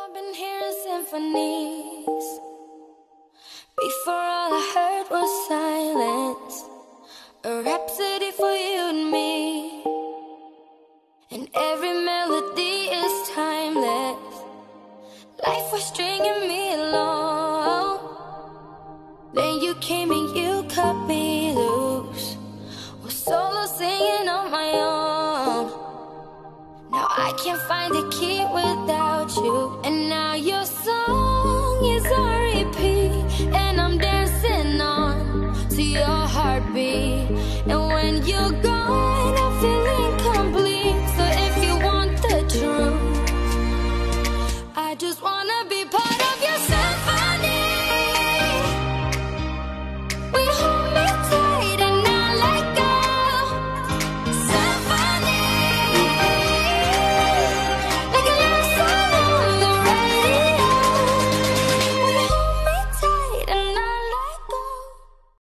I've been hearing symphonies. Before all I heard was silence, a rhapsody for you and me. And every melody is timeless. Life was stringing me along. Then you came and you cut me loose. Was solo singing on my own. Now I can't find the key without